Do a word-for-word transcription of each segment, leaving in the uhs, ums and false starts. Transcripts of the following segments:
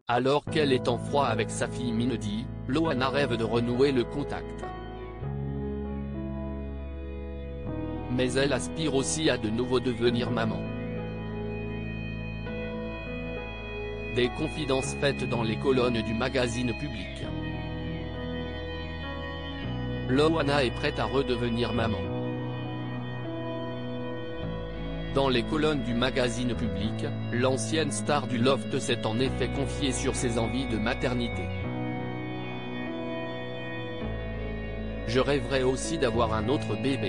Alors qu'elle est en froid avec sa fille Minody, Loana rêve de renouer le contact. Mais elle aspire aussi à de nouveau devenir maman. Des confidences faites dans les colonnes du magazine Public. Loana est prête à redevenir maman. Dans les colonnes du magazine Public, l'ancienne star du loft s'est en effet confiée sur ses envies de maternité. Je rêverais aussi d'avoir un autre bébé.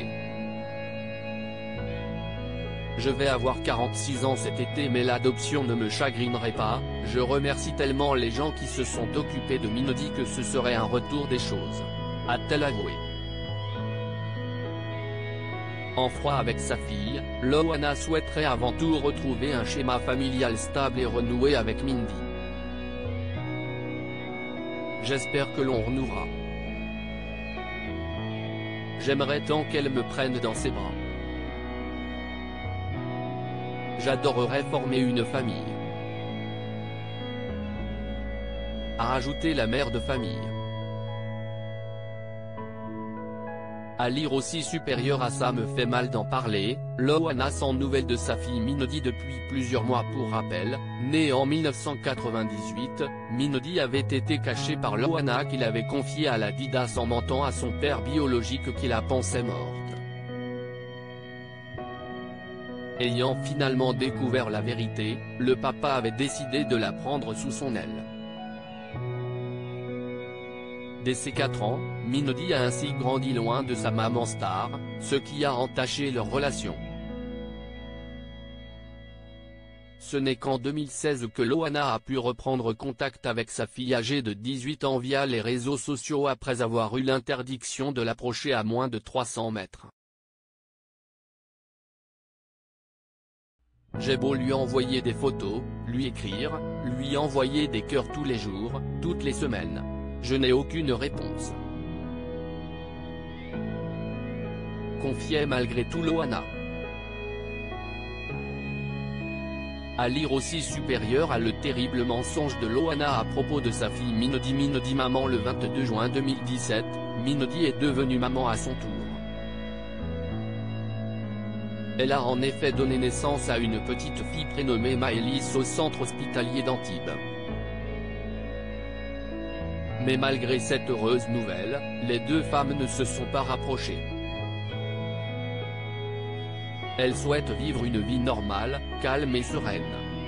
Je vais avoir quarante-six ans cet été mais l'adoption ne me chagrinerait pas, je remercie tellement les gens qui se sont occupés de Minody que ce serait un retour des choses, a-t-elle avoué. En froid avec sa fille, Loana souhaiterait avant tout retrouver un schéma familial stable et renouer avec Mindy. J'espère que l'on renouera. J'aimerais tant qu'elle me prenne dans ses bras. J'adorerais former une famille. A rajouté la mère de famille. À lire aussi supérieur à ça me fait mal d'en parler, Loana sans nouvelles de sa fille Minody depuis plusieurs mois. Pour rappel, née en mille neuf cent quatre-vingt-dix-huit, Minody avait été cachée par Loana qui l'avait confiée à la Didas en mentant à son père biologique qui la pensait morte. Ayant finalement découvert la vérité, le papa avait décidé de la prendre sous son aile. Dès ses quatre ans, Minody a ainsi grandi loin de sa maman star, ce qui a entaché leur relation. Ce n'est qu'en deux mille seize que Loana a pu reprendre contact avec sa fille âgée de dix-huit ans via les réseaux sociaux après avoir eu l'interdiction de l'approcher à moins de trois cents mètres. J'ai beau lui envoyer des photos, lui écrire, lui envoyer des cœurs tous les jours, toutes les semaines. Je n'ai aucune réponse. Confiait malgré tout Loana. À lire aussi supérieur à le terrible mensonge de Loana à propos de sa fille Minody. Minody maman. Le vingt-deux juin deux mille dix-sept, Minody est devenue maman à son tour. Elle a en effet donné naissance à une petite fille prénommée Maëlys au centre hospitalier d'Antibes. Mais malgré cette heureuse nouvelle, les deux femmes ne se sont pas rapprochées. Elles souhaitent vivre une vie normale, calme et sereine.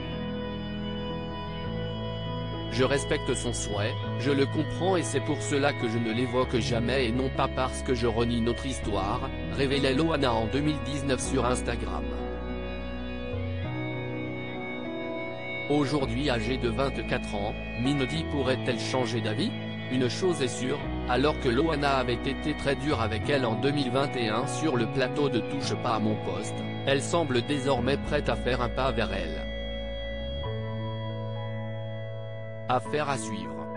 Je respecte son souhait, je le comprends et c'est pour cela que je ne l'évoque jamais et non pas parce que je renie notre histoire, révélait Loana en deux mille dix-neuf sur Instagram. Aujourd'hui âgée de vingt-quatre ans, Minody pourrait-elle changer d'avis? Une chose est sûre, alors que Loana avait été très dure avec elle en deux mille vingt et un sur le plateau de Touche pas à mon poste, elle semble désormais prête à faire un pas vers elle. Affaire à suivre.